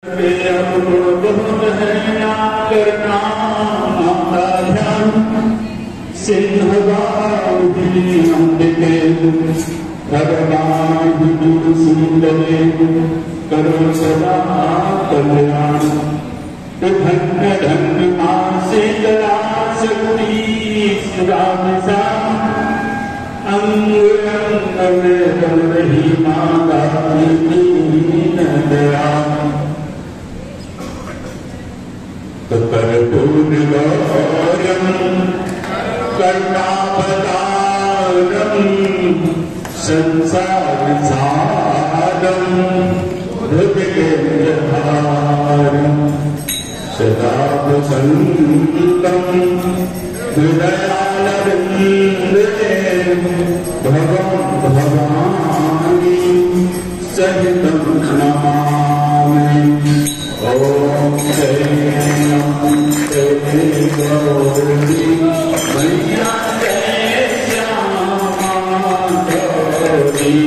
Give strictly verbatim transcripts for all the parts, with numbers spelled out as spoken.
करो सदा कल्याण धन्य धन्य आसे दया शक्ति राम सा अंग अंग में बल रही माता दीन दया कर्पूर गौरम करुणावतारम संसार सारम हृदयहारम सदा वसंतम हृदयानंदे भगवान भवानी सहितं नमामि। ओम जय जय गौरी मैया जय श्यामा गौरी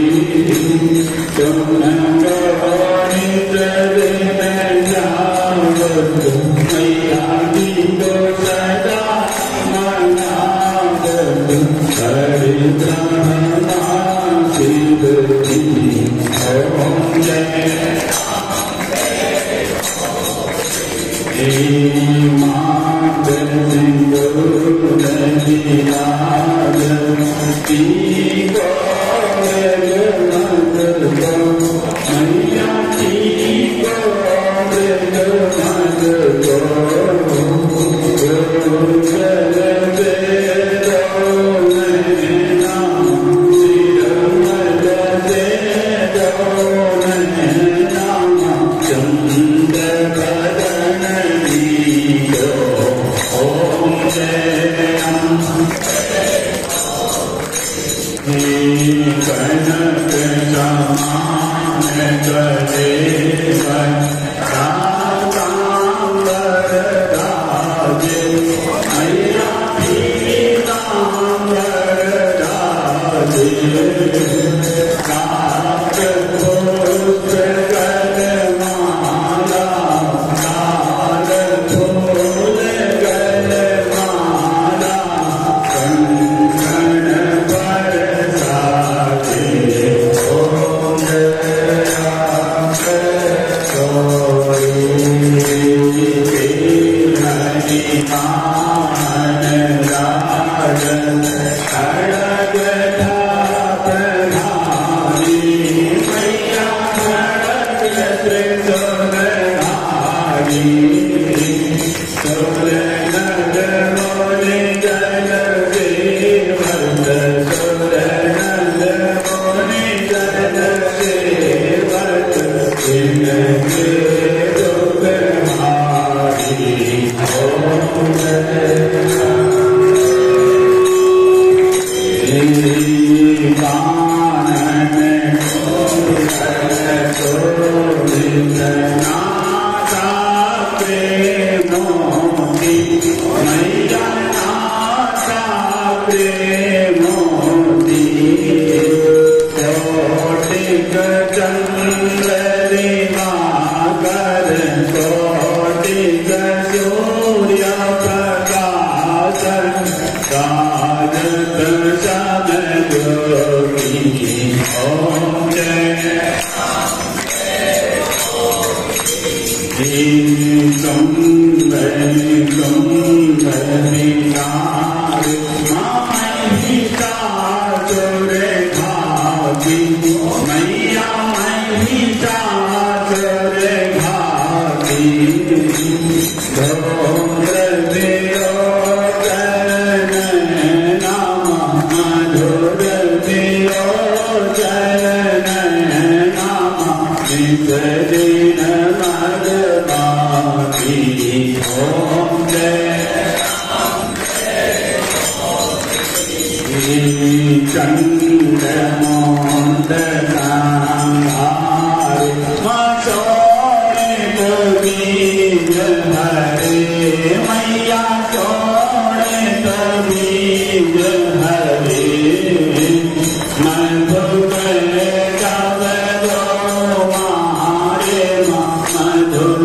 Madhu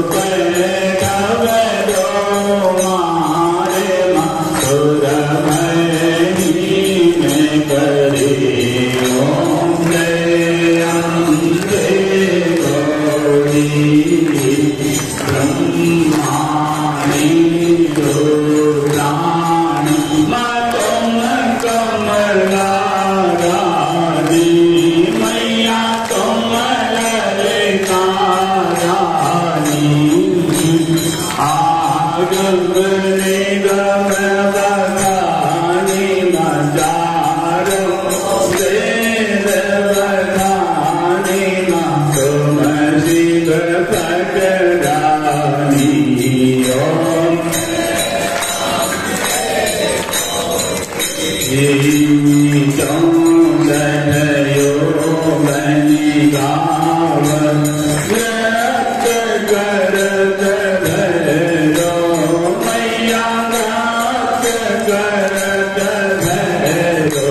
ब्रह्माणि रुद्राणि तुम कमलारानी मैया तुम ललिता रानी आगम निगम बखानी नजारो वेद बखानी तुम शिव पटरानी ओम चौदयो बनी गाव व्यक्त करत भैरो मैया व्यक्त करत भैरो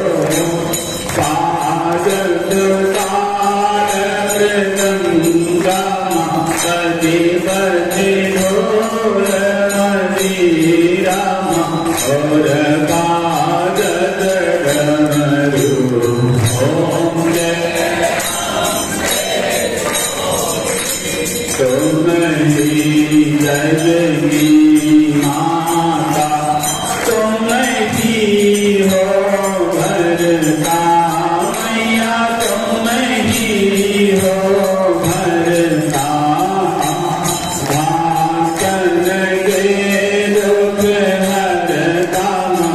पाजत तार मृदंगा पति पति ढोल मजीरा और बाजत डमरू ओम जय तुम ही जग की माता तुम ही हो भरता मैया तुम ही हो भरता भाकन के दुख हरता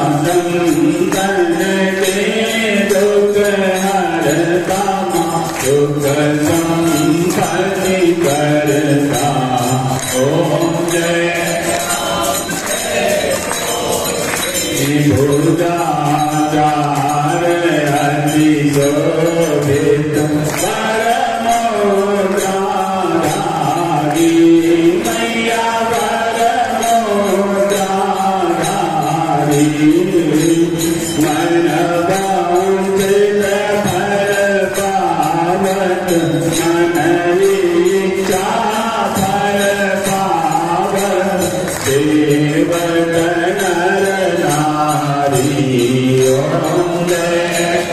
संतन के दुख हरता दुख संपत्ति करता ओम जय भुजाचार हरि शोभित परमोद्धारी मैया परमोद्धारी मन बांधित भर पावत मन इच्छा भर पावत देवत नर नारी ओम जय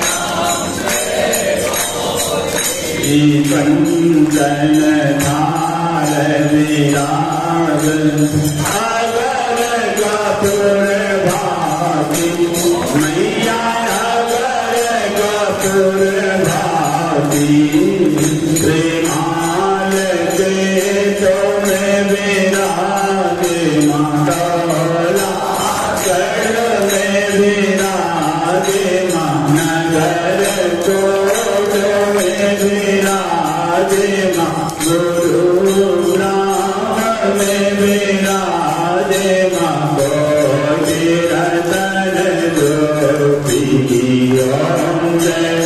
कंचन थाल विराज अगर कपूर भागी मैया अगर कपूर भागी श्रीमाल के तुम विराजे मातोला कर में विराजे नगर कोट में विराजे गुरु ग्राम में विराजे गोपी रतन गोपी ओम जय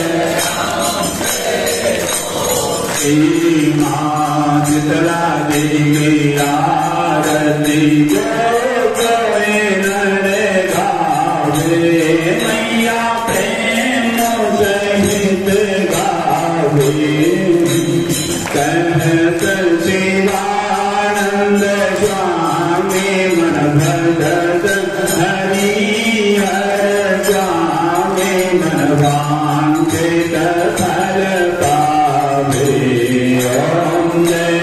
माँ शीतला देवी आरती जो कोई नर गावे मैया प्रेम सहित गावे कहत शिवानंद स्वामी मन भगत हरि हर स्वामी मन वांछित फल पावे ओम जय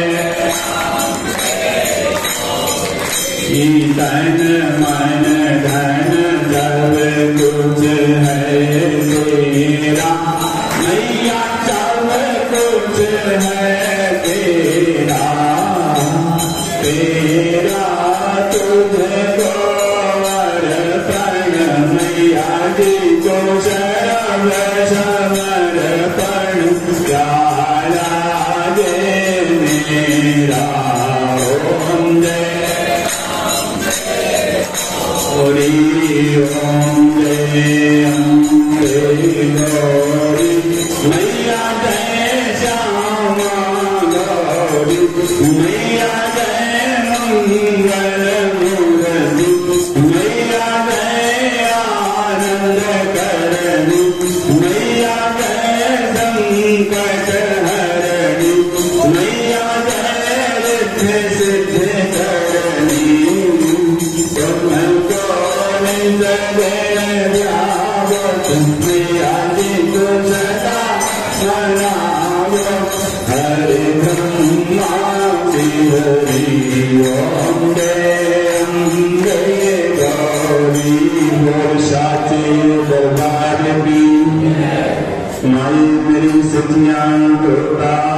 तन मन धन सब कुछ है तेरा मैया सब कुछ है तेरा तेरा तुझको अर्पण मैया जी को शरण समर्पण प्यारा दे मेरा ओम जय हरि ओम जय अम्बे गौरी मैया जय श्यामा गौरी मैया जय मंगल मूर्ति मैया जय आनंद करणी मैया जय संकट हरणी मैया जय रिद्धि सिद्धि करणी हरे ब्रह्मा हरि ओम जय अम्बे गौरी बोल साचे दरबार की माई मेरी सतियां टोटा